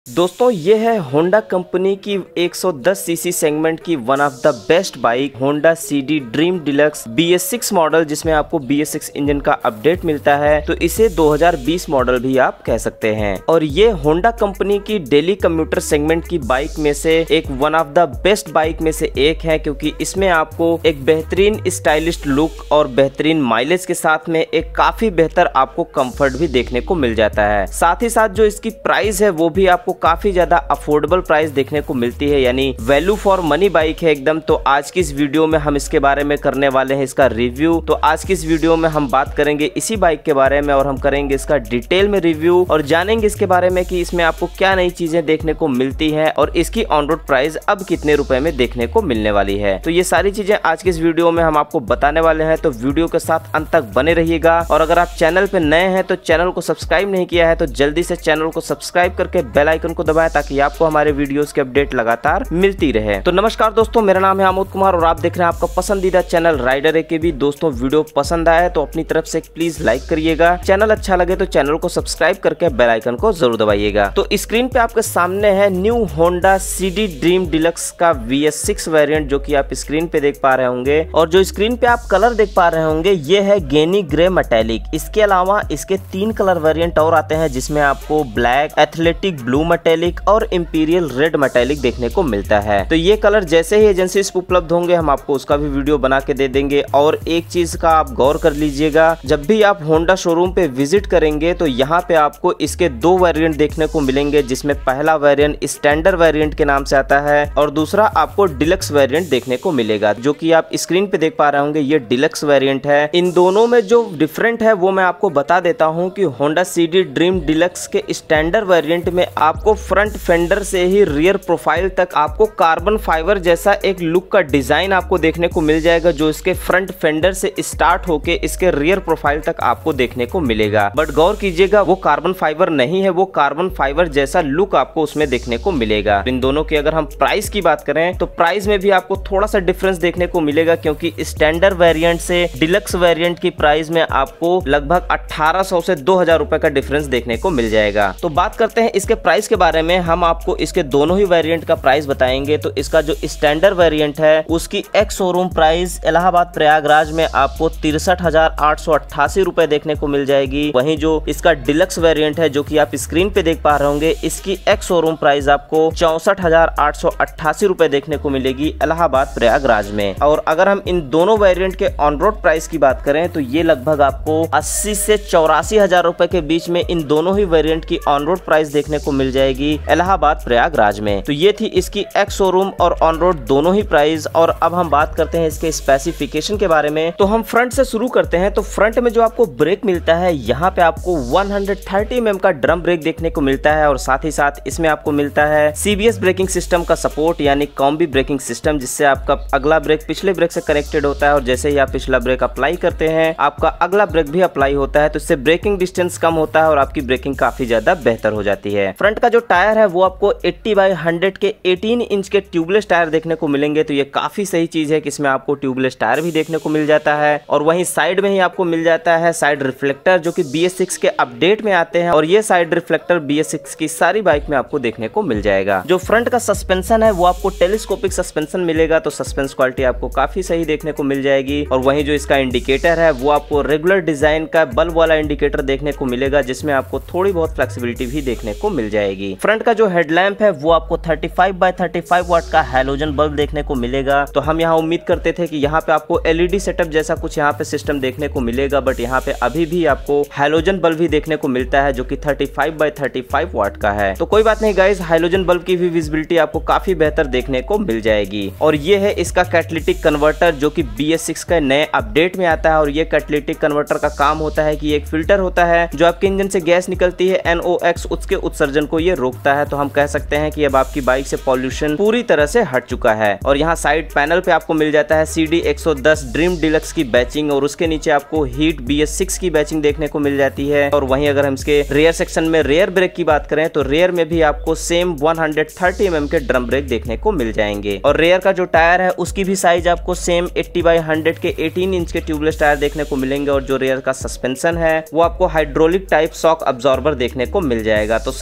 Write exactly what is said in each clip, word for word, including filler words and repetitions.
दोस्तों ये है होंडा कंपनी की एक सौ दस सीसी सेगमेंट की one of the best bike Honda CD Dream Deluxe B S six model, जिसमें आपको बी एस सिक्स इंजन का अपडेट मिलता है। तो इसे दो हज़ार बीस मॉडल भी आप कह सकते हैं। और ये होंडा कंपनी की डेली कम्यूटर सेगमेंट की बाइक में से एक one of the best bike में से एक है, क्योंकि इसमें आपको एक बेहतरीन स्टाइलिश लुक और बेहतरीन माइलेज के साथ में एक काफी बेहतर आपको कंफर्ट भी देखने को मिल जाता है। साथ ही साथ जो इसकी प्राइस है वो भी आपको काफी ज्यादा अफोर्डेबल प्राइस देखने को मिलती है, यानी वैल्यू फॉर मनी बाइक है एकदम। तो आज की इस वीडियो में हम इसके बारे में करने वाले हैं इसका रिव्यू। तो आज की इस वीडियो में हम बात करेंगे इसी बाइक के बारे में और हम करेंगे इसका डिटेल में रिव्यू और जानेंगे इसके बारे में कि इसमें आपको क्या नई चीजें देखने को मिलती है और इसकी ऑन रोड प्राइस अब कितने रुपए में देखने को मिलने वाली है। तो ये सारी चीजें आज की इस वीडियो में हम आपको बताने वाले हैं। तो वीडियो के साथ अंत तक बने रहिएगा। और अगर आप चैनल पे नए हैं तो चैनल को सब्सक्राइब नहीं किया है तो जल्दी से चैनल को सब्सक्राइब करके बेल आइकन को दबाएं ताकि आपको हमारे वीडियोस की अपडेट लगातार मिलती रहे। तो नमस्कार दोस्तों, मेरा नाम है आमोद कुमार और आप देख रहे हैं आपका पसंदीदा चैनल राइडर ए के बी। दोस्तों वीडियो पसंद आए तो अपनी तरफ से प्लीज लाइक करिएगा, चैनल अच्छा लगे तो चैनल को सब्सक्राइब करके बेल आइकन को जरूर दबाइएगा। तो स्क्रीन पे आपके सामने है new Honda CD Dream Deluxe का वी एस सिक्स वेरिएंट, जो कि आप स्क्रीन पे देख पा रहे होंगे। और जो स्क्रीन पे आप कलर देख पा रहे होंगे ये है गेनी ग्रे मेटालिक। इसके अलावा इसके तीन कलर वेरिएंट और आते हैं, जिसमें आपको ब्लैक, एथलेटिक ब्लू मेटालिक और इंपीरियल रेड मेटालिक देखने को मिलता है। तो ये कलर जैसे ही एजेंसी पे उपलब्ध होंगे हम आपको उसका भी वीडियो बना के दे देंगे। और एक चीज का आप गौर कर लीजिएगा, जब भी आप होंडा शोरूम पे विजिट करेंगे तो यहाँ पे आपको इसके दो वेरिएंट देखने को मिलेंगे, जिसमें पहला वेरिएंट स्टैंडर्ड वेरिएंट के नाम से आता है और दूसरा आपको डिलक्स वेरिएंट देखने को मिलेगा, जो कि आप स्क्रीन पे देख पा रहे होंगे ये डिलक्स वेरिएंट है। इन दोनों में जो डिफरेंट है वो मैं आपको बता देता हूँ कि होंडा सीडी ड्रीम डिलक्स के स्टैंडर्ड वेरिएंट में आपको फ्रंट फेंडर से ही रियर प्रोफाइल तक आपको कार्बन फाइबर जैसा एक लुक का डिजाइन आपको देखने को मिल जाएगा, जो इसके फ्रंट फेंडर से स्टार्ट होके इसके रियर प्रोफाइल तक आपको देखने को मिलेगा। बट गौर कीजिएगा वो कार्बन फाइबर नहीं है, वो कार्बन फाइबर जैसा लुक आपको उसमें देखने को मिलेगा। इन दोनों की अगर हम प्राइस की बात करें तो प्राइस में भी आपको थोड़ा सा डिफरेंस देखने को मिलेगा, क्योंकि स्टैंडर्ड वेरिएंट से डिलक्स वेरिएंट की प्राइस में आपको लगभग अठारह सौ से दो हज़ार रुपए का डिफरेंस देखने को मिल जाएगा। तो बात करते हैं इसके प्राइस के बारे में। हम आपको इसके दोनों ही वेरिएंट का प्राइस बताएंगे। तो इसका जो स्टैंडर्ड वेरिएंट है उसकी ex showroom price Allahabad Prayagraj में आपको तिरसठ हजार आठ सौ अट्ठासी रुपए देखने को मिल जाएगी। वहीं जो इसका डिलक्स वेरिएंट है, जो कि आप स्क्रीन पे देख पा रहे होंगे, इसकी एक्स शोरूम प्राइस आपको चौसठ हजार आठ सौ अट्ठासी रुपए देखने को मिलेगी इलाहाबाद प्रयागराज में। और अगर हम इन दोनों वेरिएंट के ऑन रोड प्राइस की बात करें तो ये लगभग आपको अस्सी से चौरासी हजार रुपए के बीच में इन दोनों ही वेरिएंट की ऑन रोड प्राइस देखने को मिल जाएगी इलाहाबाद प्रयागराज में। तो ये थी इसकी एक्स शोरूम और ऑन रोड दोनों ही प्राइस। और अब हम बात करते हैं इसके स्पेसिफिकेशन के बारे में। तो हम फ्रंट से शुरू करते हैं। तो फ्रंट में जो आपको ब्रेक मिलता है, यहाँ पे आपको एक सौ तीस एम एम का ड्रम ब्रेक देखने को मिलता है और साथ ही साथ इसमें आपको मिलता है C B S braking system का सपोर्ट, यानी कॉम्बी ब्रेकिंग सिस्टम, जिससे आपका अगला ब्रेक पिछले ब्रेक से कनेक्टेड होता है और जैसे ही आप पिछला ब्रेक अप्लाई करते हैं आपका अगला ब्रेक भी अप्लाई होता है। तो इससे ब्रेकिंग डिस्टेंस कम होता है और आपकी ब्रेकिंग काफी ज्यादा बेहतर हो जाती है। फ्रंट का जो टायर है वो आपको अस्सी बाई हंड्रेड के अठारह इंच के ट्यूबलेस टायर देखने को मिलेंगे। तो ये काफी सही चीज है कि इसमें आपको ट्यूबलेस टायर भी देखने को मिल जाता है। और वहीं साइड में ही आपको मिल जाता है साइड रिफ्लेक्टर, जो कि बी एस सिक्स के अपडेट में आते हैं और ये side reflector B S six की सारी बाइक में आपको देखने को मिल जाएगा। जो फ्रंट का सस्पेंशन है वो आपको टेलीस्कोपिक सस्पेंशन मिलेगा, तो सस्पेंस क्वालिटी आपको काफी सही देखने को मिल जाएगी। और वहीं जो इसका इंडिकेटर है वो आपको रेगुलर डिजाइन का बल्ब वाला इंडिकेटर देखने को मिलेगा, जिसमें आपको थोड़ी बहुत फ्लेक्सिबिलिटी भी देखने को मिल जाएगी। फ्रंट का जो हेडलैम्प है वो आपको पैंतीस बाय पैंतीस वाट का हैलोजन बल्ब देखने को मिलेगा। तो हम यहाँ उम्मीद करते थे कि यहाँ पे आपको एल ई डी सेटअप जैसा कुछ यहाँ पे सिस्टम देखने को मिलेगा, बट यहाँ पे अभी भी आपको हैलोजन बल्ब भी देखने को मिलता है, जो कि पैंतीस बाय पैंतीस वाट का है। तो कोई बात नहीं गाइस, हैलोजन बल्ब की भी विजिबिलिटी आपको काफी बेहतर देखने को मिल जाएगी। और ये है इसका कैटालिटिक कन्वर्टर, जो कि बी एस सिक्स का नए अपडेट में आता है। और ये कैटालिटिक कन्वर्टर का काम होता है कि एक फिल्टर होता है जो आपके इंजन से गैस निकलती है एन ओ एक्स, उसके उत्सर्जन को ये रोकता है। तो हम कह सकते हैं कि अब आपकी बाइक से पॉल्यूशन पूरी तरह से हट चुका है। और यहाँ साइड पैनल पे आपको मिल जाता है सीडी एक सौ दस ड्रीम डिलक्स की बैचिंग और उसके नीचे आपको हीट बी एस सिक्स की बैचिंग देखने को मिल जाती है। और वहीं अगर हम इसके रेयर सेक्शन में रेयर ब्रेक की बात करें तो रेयर में भी आपको सेम एक सौ तीस एम एम के ड्रम ब्रेक देखने को मिल जाएंगे। और रेयर का जो टायर है उसकी भी साइज आपको सेम अस्सी बाई हंड्रेड के अठारह इंच के ट्यूबलेस टायर देखने को मिलेंगे। और जो रेयर का सस्पेंशन है वो आपको हाइड्रोलिक टाइप शॉक अब्जॉर्बर देखने को मिल जाएगा। तो सस्पेंस क्वालिटी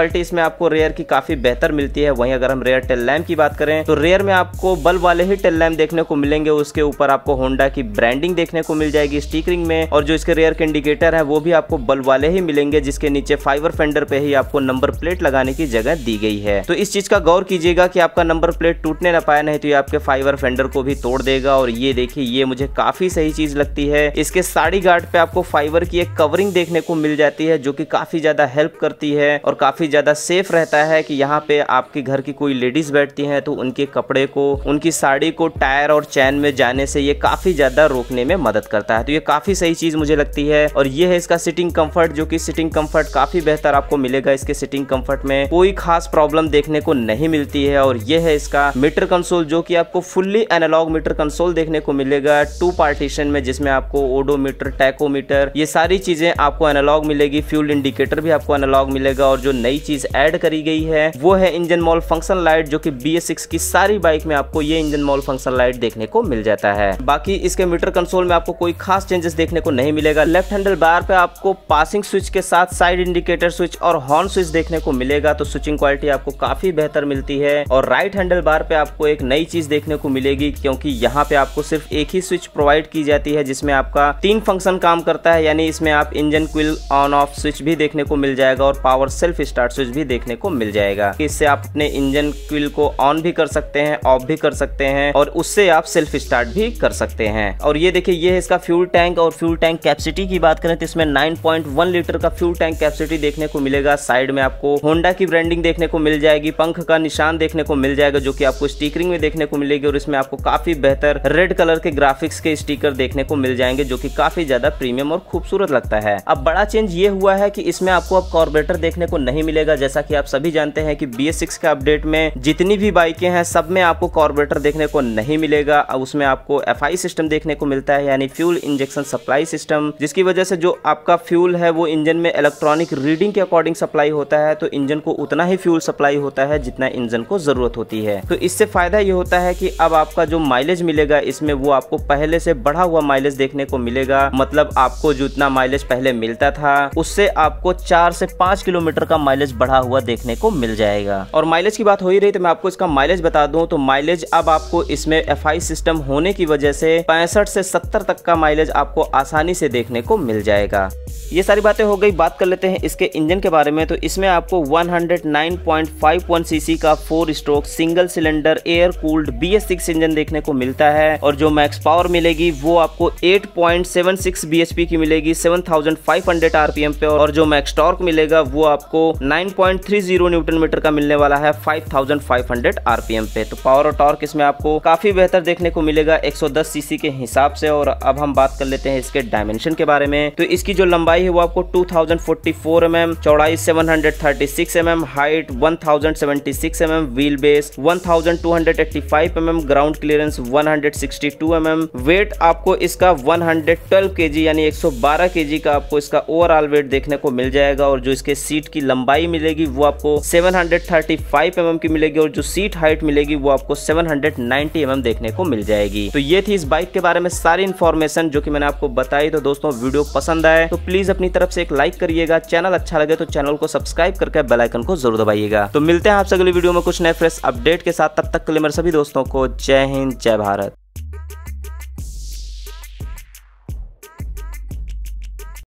क्वालिटी इसमें आपको रेयर की काफी बेहतर मिलती है। वहीं अगर हम रेयर टेल लैम्प की बात करें तो रेयर में आपको बल्ब वाले ही टेल लैम्प देखने को मिलेंगे। उसके ऊपर आपको होंडा की ब्रांडिंग देखने को मिल जाएगी स्टिकरिंग में, और जो इसके रेयर के इंडिकेटर है वो भी आपको बल्ब वाले ही मिलेंगे, जिसके नीचे फाइबर फेंडर पे ही आपको नंबर प्लेट लगाने की जगह दी गई है। तो इस चीज का गौर कीजिएगा कि आपका नंबर प्लेट टूटने ना पाए, नहीं तो ये आपके फाइबर फेंडर को भी तोड़ देगा। और ये देखिए, ये मुझे काफी सही चीज लगती है। इसके साड़ी गार्ड पे आपको फाइबर की एक कवरिंग देखने को मिल जाती है, जो कि काफी ज्यादा हेल्प करती है और काफी ज्यादा सेफ रहता है कि यहाँ पे आपके घर की कोई लेडीज बैठती हैं तो उनके कपड़े को, उनकी साड़ी को टायर और चैन में जाने से ये काफी ज्यादा रोकने में मदद करता है। तो ये काफी सही चीज मुझे लगती है। और ये है इसका सिटिंग कंफर्ट, जो कि सिटिंग कंफर्ट काफी बेहतर आपको मिलेगा। इसके सिटिंग कंफर्ट में कोई खास प्रॉब्लम देखने को नहीं मिलती है। और ये है इसका मीटर कंसोल, जो कि आपको फुल्ली एनालॉग मीटर कंसोल देखने को मिलेगा टू पार्टीशन में, जिसमें आपको ओडोमीटर, टैकोमीटर, ये सारी चीजें आपको एनालॉग मिलेगी। फ्यूल इंडिकेटर भी आपको एनालॉग मिलेगा। और जो नई चीज ऐड करी गई है वो है इंजन मॉल फंक्शन लाइट, जो कि बी एस सिक्स की सारी बाइक में आपको ये इंजन मॉल फंक्शन लाइट देखने को मिल जाता है। बाकी इसके मीटर कंसोल में आपको कोई खास चेंजेस देखने को नहीं मिलेगा। लेफ्ट हैंडल बार पे आपको पासिंग स्विच के साथ साइड इंडिकेटर स्विच और हॉर्न स्विच देखने को मिलेगा, तो स्विचिंग क्वालिटी आपको काफी बेहतर मिलती है। और राइट हैंडल बार पे आपको एक नई चीज देखने को मिलेगी, क्योंकि यहाँ पे आपको सिर्फ एक ही स्विच प्रोवाइड की जाती है, जिसमें आपका तीन फंक्शन काम करता है। यानी इसमें आप engine kill on off switch भी देखने को मिल जाएगा और पावर सेल्फ स्टार्ट स्विच भी देखने को मिल जाएगा। इससे आप अपने इंजन क्विल को ऑन भी कर सकते हैं, ऑफ भी कर सकते हैं, और उससे आप सेल्फ स्टार्ट भी कर सकते हैं। और ये देखिए, ये है इसका फ्यूल टैंक। और फ्यूल टैंक कैपेसिटी की बात करें तो इसमें नाइन पॉइंट वन लीटर का फ्यूल टैंक कैपेसिटी देखने को मिलेगा। साइड में आपको होंडा की ब्रांडिंग देखने को मिल जाएगी, पंख का निशान देखने को मिल जाएगा, जो कि आपको स्टिकरिंग में देखने को मिलेगी। और इसमें आपको काफी बेहतर रेड कलर के ग्राफिक्स के स्टिकर देखने को मिल जाएंगे, जो कि काफी ज्यादा प्रीमियम और खूबसूरत लगता है। अब बड़ा चेंज ये हुआ है कि इसमें आपको अब कार्बोरेटर देखने को नहीं मिलेगा। जैसा कि आप सभी जानते हैं कि बी एस सिक्स के अपडेट में जितनी भी बाइकें हैं सब में आपको कार्बोरेटर देखने को नहीं मिलेगा। उसमें आपको एफ आई सिस्टम देखने को मिलता है, यानी फ्यूल इंजेक्शन सप्लाई सिस्टम, जिसकी वजह से जो आपका फ्यूल है वो इंजन में इलेक्ट्रॉनिक रीडिंग के अकॉर्डिंग सप्लाई होता है। तो इंजन को उतना ही फ्यूल सप्लाई होता है जितना इंजन को जरूरत होती है। तो इससे फायदा ये होता है कि अब आपका जो माइलेज मिलेगा इसमें वो आपको पहले से बढ़ा हुआ माइलेज देखने को मिलेगा। मतलब आपको जितना माइलेज पहले मिलता था उससे आपको चार से पांच किलोमीटर का माइलेज बढ़ा हुआ देखने को मिल जाएगा। और माइलेज की बात हो ही रही तो मैं आपको इसका माइलेज बता दूं तो माइलेज अब आपको इसमें एफ आई सिस्टम होने की वजह से पैंसठ से सत्तर तक का माइलेज आपको आसानी से देखने को मिल जाएगा। ये सारी बातें हो गई। बात कर लेते हैं इसके इंजन के बारे में। तो इसमें आपको one hundred nine point five one CC का four stroke single cylinder air cooled B S six engine देखने को मिलता है। और जो मैक्स पावर मिलेगी वो आपको eight point seven six B H P की मिलेगी seven thousand five hundred R P M पे। और जो मैक्स टॉर्क मिलेगा वो आपको nine point three zero newton metre का मिलने वाला है five thousand five hundred R P M पे। तो पावर और टॉर्क इसमें आपको काफी बेहतर देखने को मिलेगा एक सौ दस सीसी के हिसाब से। और अब हम बात कर लेते हैं इसके डायमेंशन के बारे में। तो इसकी जो लंबाई है वो आपको two thousand forty four M M, चौड़ाई seven hundred thirty six M M, height one thousand seventy six M M, wheel base one thousand two hundred eighty five M M, ground clearance one hundred sixty two M M, weight आपको इसका one hundred twelve KG यानी एक सौ बारह KG का आपको इसका overall wait देखने को मिल जाएगा। और जो इसके सीट की लंबाई मिलेगी वो आपको seven hundred thirty five M M की मिलेगी। और जो सीट हाइट मिलेगी वो आपको seven hundred ninety M M देखने को मिल जाएगी। तो ये थी इस बाइक के बारे में सारी इन्फॉर्मेशन जो कि मैंने आपको बताई। तो दोस्तों वीडियो पसंद आए तो प्लीज अपनी तरफ से एक लाइक करिएगा, चैनल अच्छा लगे तो चैनल को सब्सक्राइब करके बेल आइकन को जरूर दबाइएगा। तो मिलते हैं आपसे अगली वीडियो में कुछ नए फ्रेश अपडेट के साथ। तब तक के लिए मेरे सभी दोस्तों को जय हिंद, जय भारत।